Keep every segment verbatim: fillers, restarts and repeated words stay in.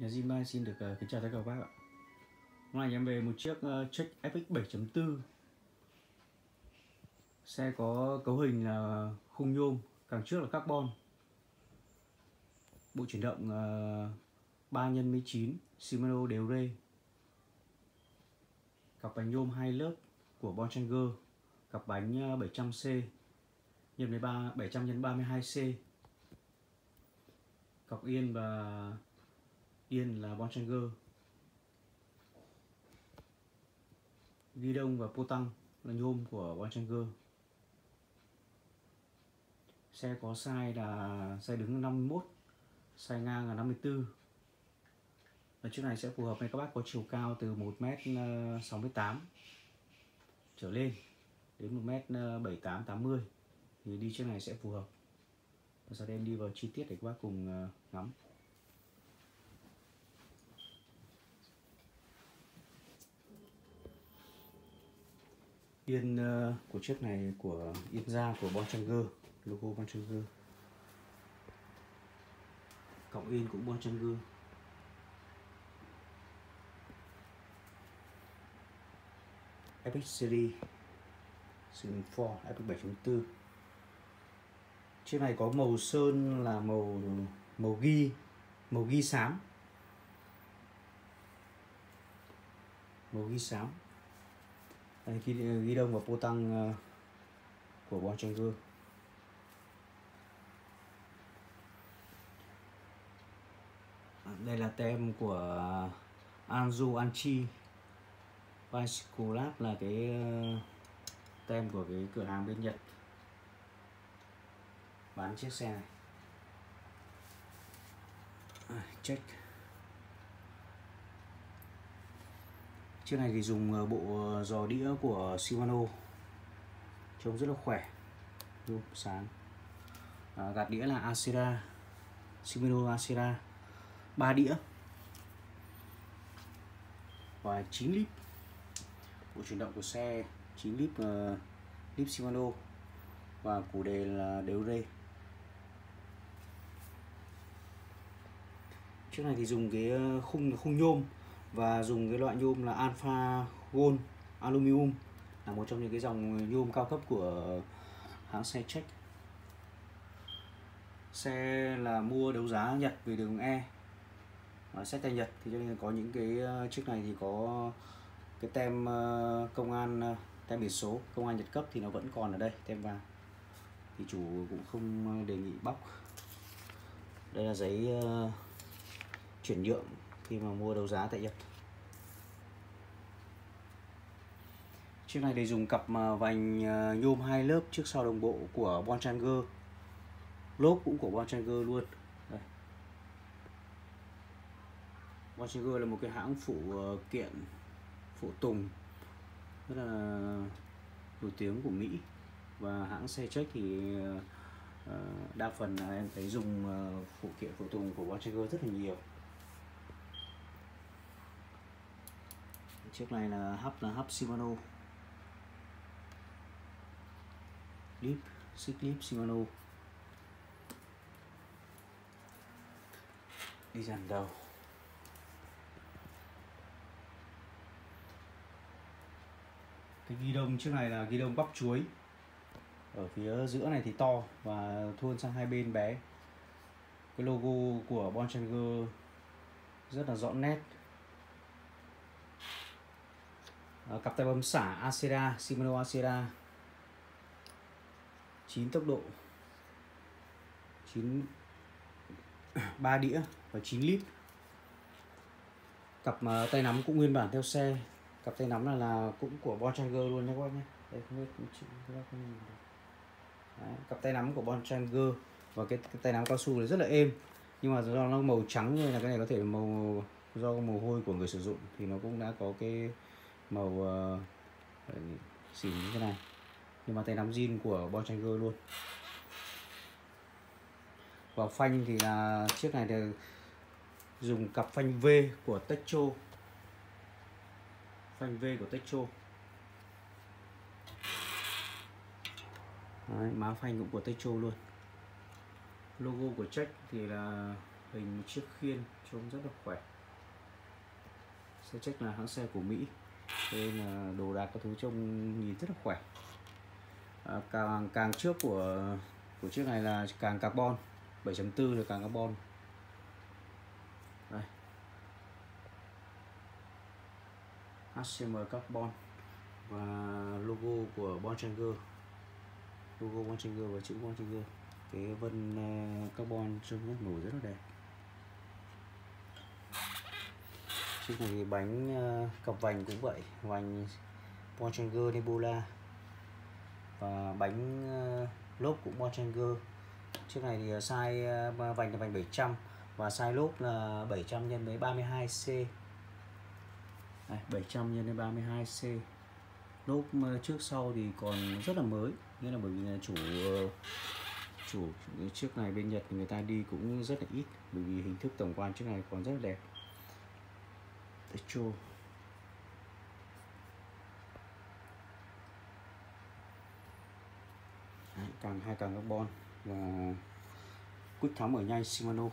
Nhà Zin xin được uh, kính chào tất cả các bác ạ. Hôm nay em về một chiếc uh, Check ép ích bảy chấm bốn. Xe có cấu hình là khung nhôm, càng trước là carbon. Bộ chuyển động uh, ba nhân mười chín Shimano đều rê. Cặp bánh nhôm hai lớp của Bontrager. Cặp bánh bảy trăm C nhân với ba bảy trăm nhân ba mươi hai C. Cọc yên và yên là Bontrager. Ghi đông và pô tăng là nhôm của Bontrager. Xe có size là size đứng là năm mươi mốt, size ngang là năm mươi tư. Ở chiếc này sẽ phù hợp với các bác có chiều cao từ một mét sáu mươi tám trở lên đến một mét bảy mươi tám tám mươi thì đi chiếc này sẽ phù hợp. Và sau đây em đi vào chi tiết để các bác cùng ngắm. Yên của chiếc này của yên da của Bontrager, logo Bontrager. Cọng yên cũng Bontrager. ép ích series Series bốn ép ích bảy chấm bốn. Chiếc này có màu sơn là màu màu ghi, màu ghi xám. Màu ghi xám. Đây, ghi, ghi đông và pô tăng uh, của Bontrager. Đây là tem của Anju Anchi. Bicycle Lab là cái uh, tem của cái cửa hàng bên Nhật bán chiếc xe này. À, check. Chiếc này thì dùng bộ giò đĩa của Shimano, trông rất là khỏe, luôn sáng. À, gạt đĩa là Acera, Shimano Acera, ba đĩa và chín lít. Bộ chuyển động của xe chín lít, uh, lít Shimano và củ đề là đều rê. Chiếc này thì dùng cái khung khung nhôm và dùng cái loại nhôm là Alpha Gold Aluminum, là một trong những cái dòng nhôm cao cấp của hãng xe Check. Xe là mua đấu giá Nhật về đường E, xét tay Nhật, thì cho nên có những cái chiếc này thì có cái tem công an, tem biển số công an Nhật cấp thì nó vẫn còn ở đây, tem vàng, thì chủ cũng không đề nghị bóc. Đây là giấy uh, chuyển nhượng khi mà mua đấu giá tại Nhật. Chiếc này để dùng cặp vành nhôm hai lớp trước sau đồng bộ của Bontrager, lốp cũng của Bontrager luôn. Đây. Bontrager là một cái hãng phụ kiện, phụ tùng rất là nổi tiếng của Mỹ, và hãng xe Check thì đa phần là em thấy dùng phụ kiện phụ tùng của Bontrager rất là nhiều. Chiếc này là hub là hub Shimano, clip, xích clip Shimano. Đi dàn đầu. Cái ghi đông chiếc này là ghi đông bắp chuối. Ở phía giữa này thì to và thuôn sang hai bên bé. Cái logo của Bontrager rất là rõ nét. À, cặp tay bấm xả Acera, Shimano Acera, chín tốc độ, chín ba đĩa và chín lít. Cặp uh, tay nắm cũng nguyên bản theo xe. Cặp tay nắm là, là cũng của Bontrager luôn nha các bác nhé. Đây, không biết các bác không nhìn được. Đấy, cặp tay nắm của Bontrager và cái, cái tay nắm cao su này rất là êm, nhưng mà do nó màu trắng nên là cái này có thể là màu do mồ hôi của người sử dụng thì nó cũng đã có cái màu uh, xỉn như thế này, nhưng mà tay nắm zin của Bontrager luôn. Và phanh thì là chiếc này thì dùng cặp phanh V của Techo, phanh V của Techo. Đấy, má phanh cũng của Techo luôn. Logo của Check thì là hình chiếc khiên trông rất là khỏe. Xe Czech là hãng xe của Mỹ, nên là đồ đạc các thứ trông nhìn rất là khỏe. À, càng càng trước của của chiếc này là càng carbon, bảy chấm bốn là càng carbon. Đây. hát xê em carbon và logo của Bontrager, logo Bontrager và chữ Bontrager, cái vân carbon trông rất nổi rất là đẹp. Chiếc này thì bánh cặp vành cũng vậy, vành Bontrager Nebula và bánh lốp cũng Bontrager. Chiếc này thì size vành là vành bảy trăm và size lốp là bảy trăm nhân với ba mươi hai C. Đây, bảy trăm nhân với ba mươi hai C. Lốp trước sau thì còn rất là mới, nghĩa là bởi vì là chủ chủ chiếc này bên Nhật thì người ta đi cũng rất là ít, bởi vì hình thức tổng quan chiếc này còn rất là đẹp. Petro. Đấy, càng hai càng carbon và quyết thắng mở nhanh Shimano.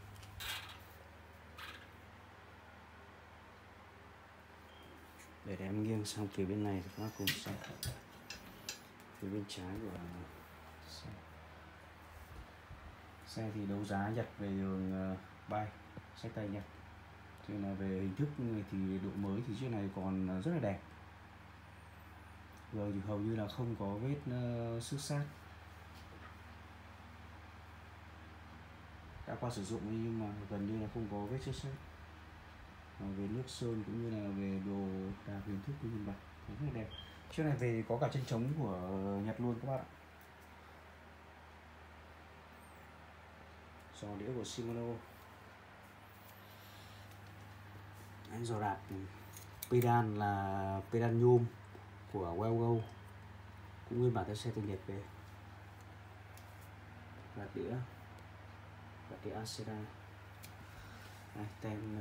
Để em nghiêng sang phía bên này thì các bác cùng xem phía bên trái của xe. Xe thì đấu giá Nhật về đường bay, sách tay Nhật. Cho nên là về hình thức thì độ mới thì chiếc này còn rất là đẹp. Rồi thì hầu như là không có vết uh, xước sát. Đã qua sử dụng nhưng mà gần như là không có vết xước sát. Về nước sơn cũng như là về đồ đạc hình thức của nhìn bạc rất là đẹp. Chiếc này về có cả chân trống của Nhật luôn các bạn ạ. Giò đĩa của Shimano. Đấy, giò đạp pedal là pedal nhôm của Wellgo, cũng nguyên bản theo xe từ Nhật về. Gạt đĩa, gạt đĩa Acera. Đây, tem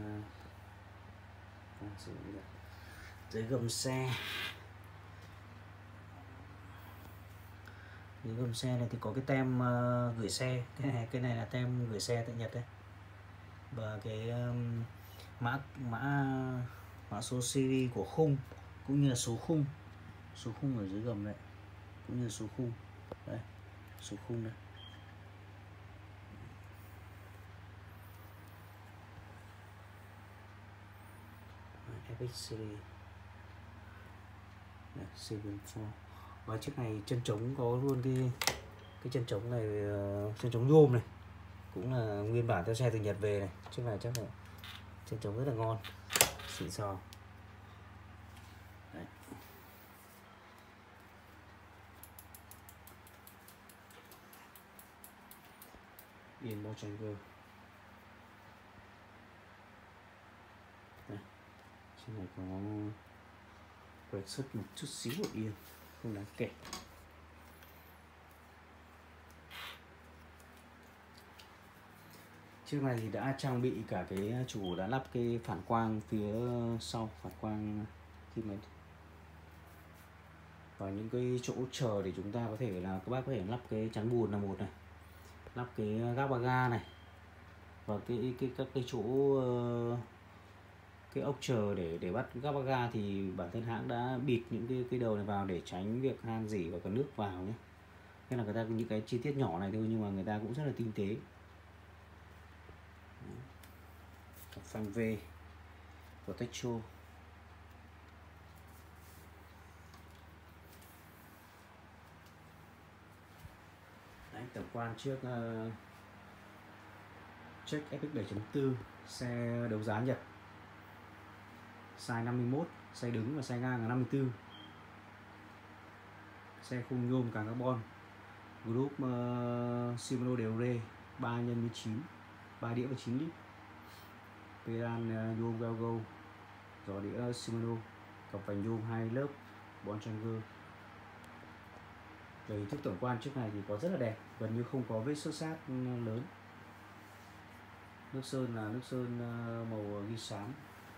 dưới gầm xe. Dưới gầm xe này thì có cái tem uh, gửi xe, cái này cái này là tem gửi xe tại Nhật đấy, và cái um, mã mã mã số series của khung cũng như là số khung, số khung ở dưới gầm này cũng như là số khung đây, số khung đây. Epic Series Seven Four. Và chiếc này chân trống có luôn cái cái chân trống này, uh, chân trống nhôm này cũng là nguyên bản theo xe từ Nhật về này. Chiếc này chắc là chân trống rất là ngon, xịn sò. Đấy. Yên Bontrager. Trên này có quẹt xuất một chút xíu của yên, không đáng kể. Chiếc này thì đã trang bị cả cái chủ đã lắp cái phản quang phía sau, phản quang khi mà và những cái chỗ chờ để chúng ta có thể là các bác có thể lắp cái chắn bùn là một này, lắp cái gác ba ga này, và cái cái các cái chỗ uh, cái ốc chờ để để bắt gác ba ga thì bản thân hãng đã bịt những cái cái đầu này vào để tránh việc han rỉ và có nước vào nhé. Nên là người ta những cái chi tiết nhỏ này thôi nhưng mà người ta cũng rất là tinh tế. Phanh V của Techo. Đấy, tổng quan trước uh, Czech Epic bảy chấm bốn, xe đấu giá Nhật, size năm mươi mốt, size đứng và size ngang là năm mươi tư. Xe khung nhôm càng carbon, group uh, Shimano đều rê ba nhân với chín, ba đĩa và chín lít. Pedal uh, nhôm Wellgo, giò đĩa Shimano, cặp vành nhôm hai lớp Bontrager. Về hình thức tổng quan chiếc này thì có rất là đẹp, gần như không có vết xước sát lớn. Nước sơn là nước sơn uh, màu ghi xám.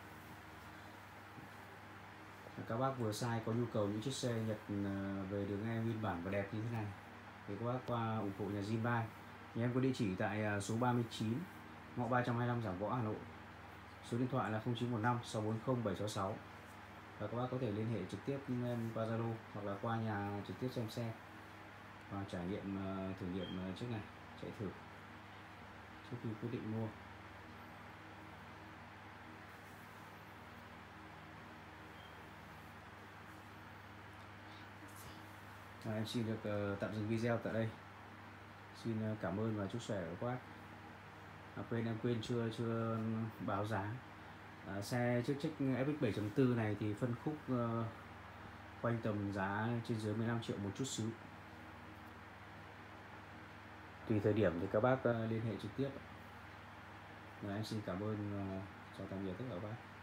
Các bác vừa sai có nhu cầu những chiếc xe Nhật về đường nghe nguyên bản và đẹp như thế này thì các bác qua ủng hộ nhà Jinbai. Nhà em có địa chỉ tại số ba mươi chín ngõ ba trăm hai mươi lăm Giảng Võ, Hà Nội. Số điện thoại là không chín một năm sáu bốn không bảy sáu sáu. Và các bác có thể liên hệ trực tiếp em qua Zalo hoặc là qua nhà trực tiếp xem xe và trải nghiệm thử nghiệm chiếc này, chạy thử trước khi quyết định mua. À, em xin được uh, tạm dừng video tại đây. Xin uh, cảm ơn và chúc khỏe các bác. À, quên em quên chưa chưa báo giá. À, xe chiếc chiếc ép ích bảy chấm bốn này thì phân khúc uh, quanh tầm giá trên dưới mười lăm triệu một chút xíu. Tùy thời điểm thì các bác uh, liên hệ trực tiếp. Và em xin cảm ơn, uh, chào tạm biệt tất cả các bác.